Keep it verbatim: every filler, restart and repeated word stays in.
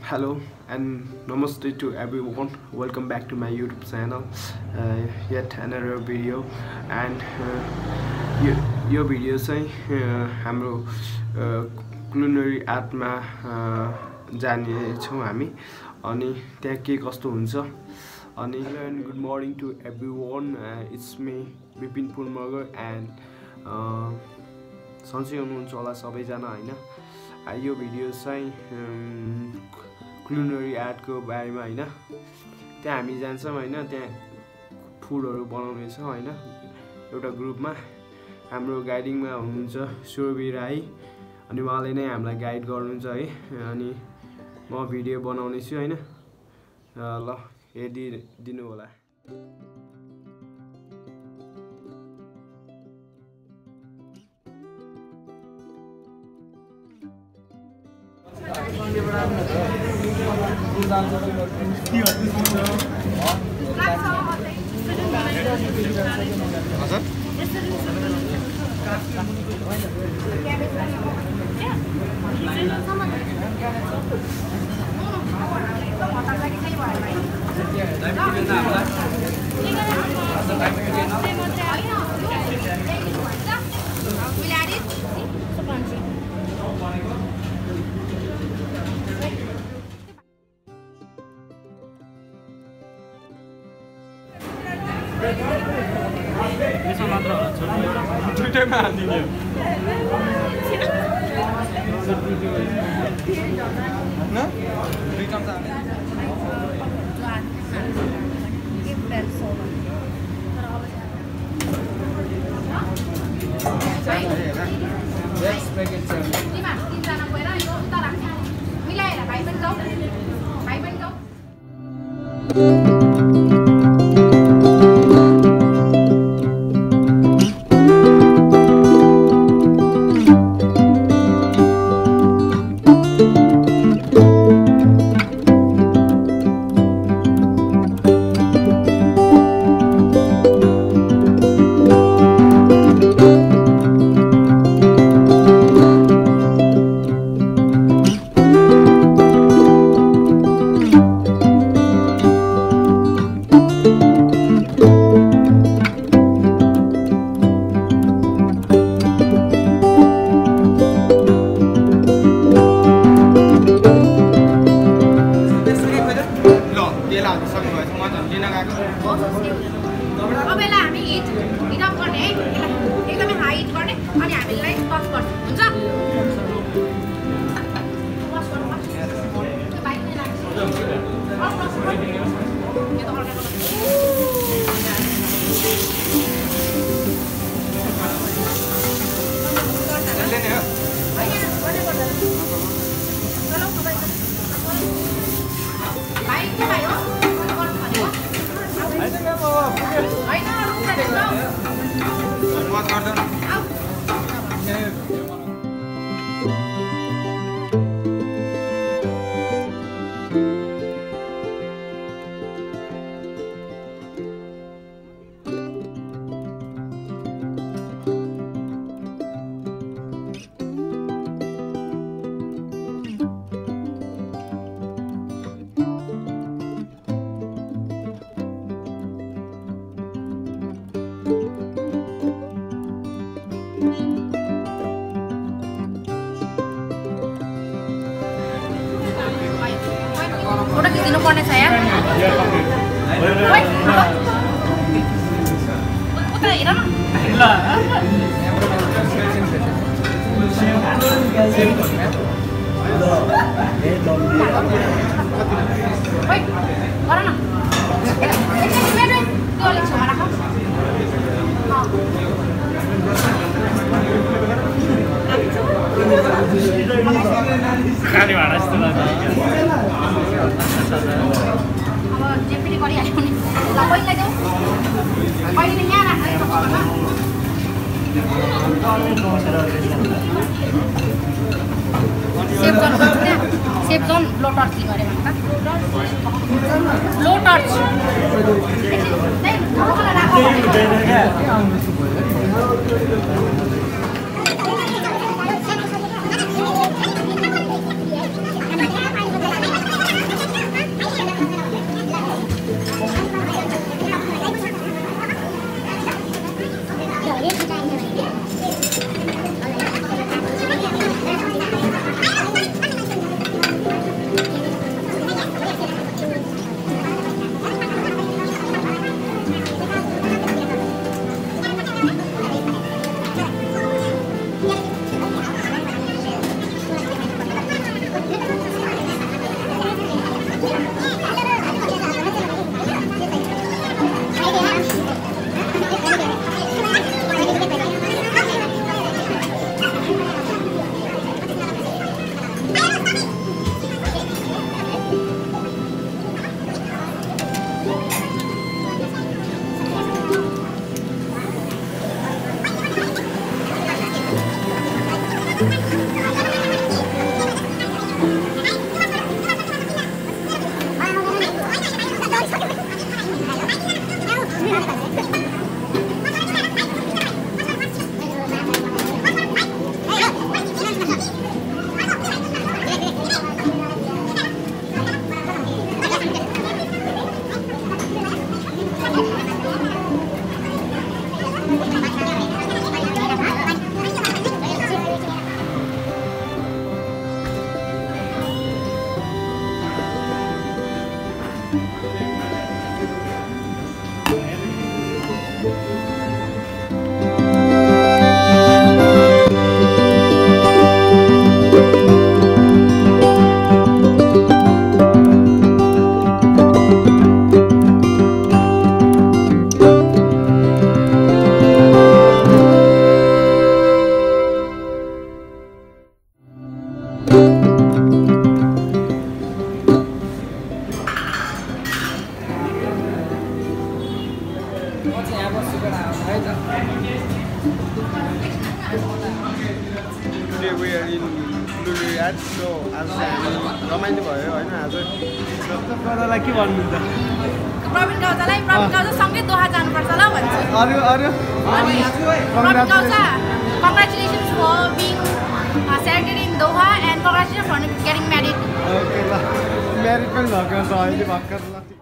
Hello and namaste to everyone. Welcome back to my YouTube channel. Uh, yet another video and uh, यो यो video चाहिँ uh, हाम्रो uh, culinary art मा uh, जाने छौं हामी अनि त्यहाँ के कस्तो हुन्छ अनि hello and good morning to everyone. Uh, it's me Vipin Magar and uh, सन्चै हुनुहुन्छ होला सबैजना हैन. यो भिडियो चाहिँ culinary art को बारेमा हैन. त्यहाँ हामी जान्छौं हैन, त्यहाँ फुडहरु बनाउने छौं हैन. एउटा ग्रुपमा हाम्रो गाइडिङमा हुनुहुन्छ सुरभि राई अनि उहाँले नै हामीलाई गाइड गर्नुहुन्छ है. अनि म भिडियो बनाउने छु हैन. ल हेर्दि दिनु होला. यसो मात्र होला दुईटैमा हाल्दिने हो न दुई चम्चा मिलाएर भाइ पनि जाऊ भाइ पनि जाऊ. अबेला हामी हिट हिट अफ गर्ने है. एकदमै हाई हिट गर्ने अनि हामीलाई टच गर्छ हुन्छ. टच गर्नु पर्छ. बाइक नै लाग्छ. अफ टच गर्नु. यो त अर्को लेने हो हैन गर्ने पर्दैन. चलो सबै भाइ के भाइ हो गर्नु भनेको हैन म हैन रुम जाऊ. सुरुवात गर्दैन आऊ. फोटो खिच्नु पर्ने छ यार. ओइ उता हेर न. ल ओइ गर न. एकछिन वेट वेट. त्यो अलिक छमा राख. खाने भाडा जस्तो लाग्छ. अब जे पनि गरिहाल्यो नि. ल पहिला जाऊ. अहिले यहाँ राख्नु सेभ गर्नु त्यहाँ सेभ जोन लो टर्च गरे भने त लो torch Today we are in Culinary Arts, so आज चाहिँ हामी रमाइलो भयो हैन आज सबैजनालाई के भन्नुहुन्छ प्रवीण गाउँचालाई प्रवीण गाउँचा सँगै दोहा जानुपर्छ ल भन्छ अरु अरु प्रवीण गाउँचा congratulations for being uh, selected in Doha and congratulations for getting married. Okay ल म्यारिड पनि भएको छ अहिले भर्खर ल